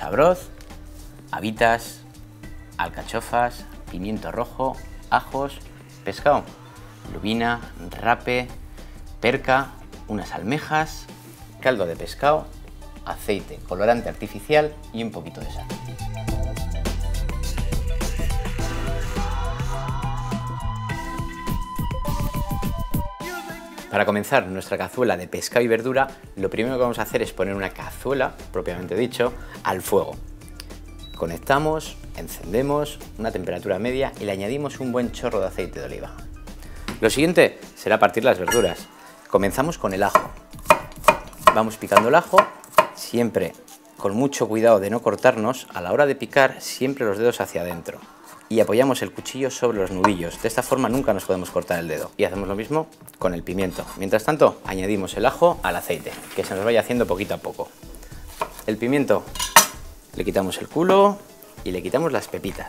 sabroz, habitas, alcachofas, pimiento rojo, ajos, pescado, lubina, rape, perca, unas almejas, caldo de pescado, aceite, colorante artificial y un poquito de sal. Para comenzar nuestra cazuela de pescado y verdura, lo primero que vamos a hacer es poner una cazuela, propiamente dicho, al fuego. Conectamos, encendemos, una temperatura media y le añadimos un buen chorro de aceite de oliva. Lo siguiente será partir las verduras. Comenzamos con el ajo. Vamos picando el ajo, siempre con mucho cuidado de no cortarnos. A la hora de picar, siempre los dedos hacia adentro. Y apoyamos el cuchillo sobre los nudillos. De esta forma nunca nos podemos cortar el dedo. Y hacemos lo mismo con el pimiento. Mientras tanto, añadimos el ajo al aceite, que se nos vaya haciendo poquito a poco. El pimiento, le quitamos el culo y le quitamos las pepitas.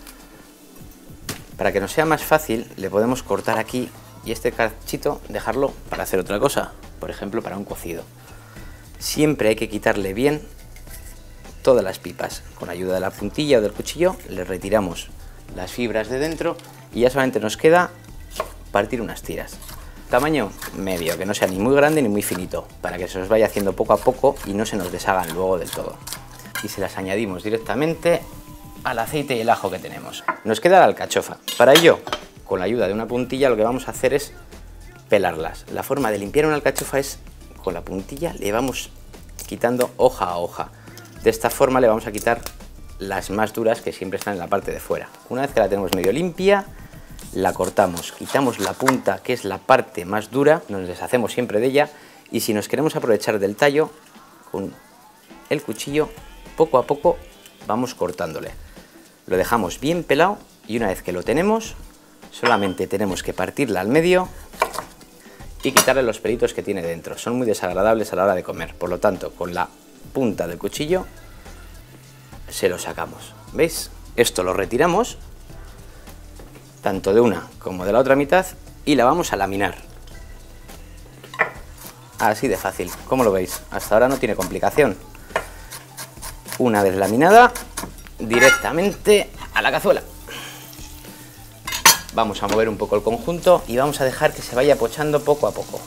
Para que nos sea más fácil, le podemos cortar aquí y este cachito dejarlo para hacer otra cosa. Por ejemplo, para un cocido. Siempre hay que quitarle bien todas las pipas. Con ayuda de la puntilla o del cuchillo, le retiramos las fibras de dentro y ya solamente nos queda partir unas tiras. Tamaño medio, que no sea ni muy grande ni muy finito, para que se nos vaya haciendo poco a poco y no se nos deshagan luego del todo. Y se las añadimos directamente al aceite y el ajo que tenemos. Nos queda la alcachofa. Para ello, con la ayuda de una puntilla, lo que vamos a hacer es pelarlas. La forma de limpiar una alcachofa es con la puntilla, le vamos quitando hoja a hoja. De esta forma le vamos a quitar las más duras que siempre están en la parte de fuera. Una vez que la tenemos medio limpia, la cortamos, quitamos la punta, que es la parte más dura, nos deshacemos siempre de ella, y si nos queremos aprovechar del tallo, con el cuchillo, poco a poco vamos cortándole. Lo dejamos bien pelado y una vez que lo tenemos, solamente tenemos que partirla al medio y quitarle los pelitos que tiene dentro. Son muy desagradables a la hora de comer, por lo tanto, con la punta del cuchillo se lo sacamos. ¿Veis? Esto lo retiramos tanto de una como de la otra mitad y la vamos a laminar. Así de fácil. ¿Cómo lo veis? Hasta ahora no tiene complicación. Una vez laminada, directamente a la cazuela. Vamos a mover un poco el conjunto y vamos a dejar que se vaya pochando poco a poco.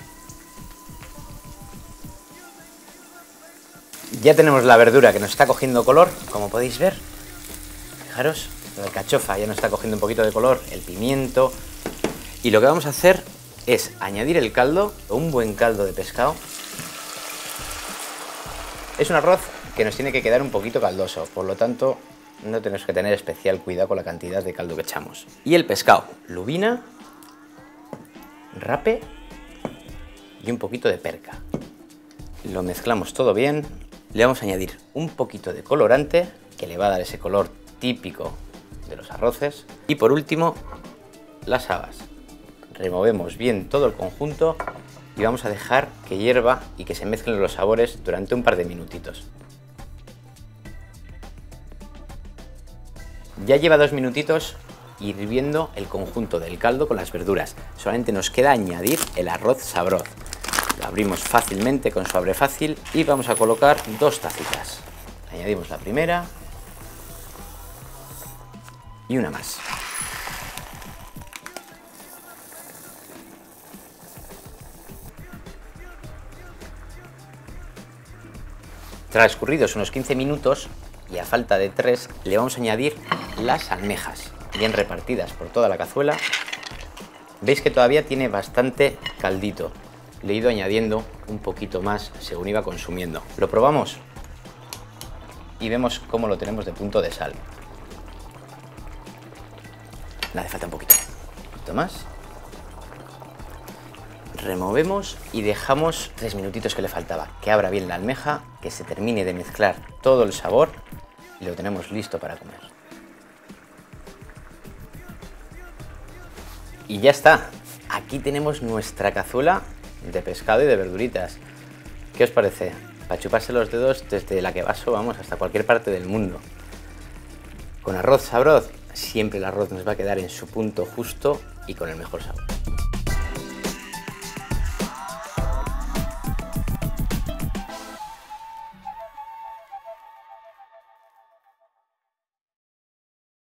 Ya tenemos la verdura que nos está cogiendo color, como podéis ver. Fijaros, la alcachofa ya nos está cogiendo un poquito de color, el pimiento. Y lo que vamos a hacer es añadir el caldo, un buen caldo de pescado. Es un arroz que nos tiene que quedar un poquito caldoso, por lo tanto no tenemos que tener especial cuidado con la cantidad de caldo que echamos. Y el pescado, lubina, rape y un poquito de perca. Lo mezclamos todo bien. Le vamos a añadir un poquito de colorante, que le va a dar ese color típico de los arroces. Y por último, las habas. Removemos bien todo el conjunto y vamos a dejar que hierva y que se mezclen los sabores durante un par de minutitos. Ya lleva 2 minutitos hirviendo el conjunto del caldo con las verduras. Solamente nos queda añadir el arroz sabroz. Lo abrimos fácilmente con su abre fácil y vamos a colocar 2 tacitas. Añadimos la primera y una más. Transcurridos unos 15 minutos y a falta de 3 le vamos a añadir las almejas, bien repartidas por toda la cazuela. Veis que todavía tiene bastante caldito. Le he ido añadiendo un poquito más según iba consumiendo. Lo probamos y vemos cómo lo tenemos de punto de sal. Le hace falta un poquito más. Removemos y dejamos 3 minutitos que le faltaba. Que abra bien la almeja, que se termine de mezclar todo el sabor y lo tenemos listo para comer. Y ya está. Aquí tenemos nuestra cazuela de pescado y de verduritas. ¿Qué os parece? Para chuparse los dedos desde la que vaso, vamos, hasta cualquier parte del mundo. Con arroz sabroz, siempre el arroz nos va a quedar en su punto justo y con el mejor sabor.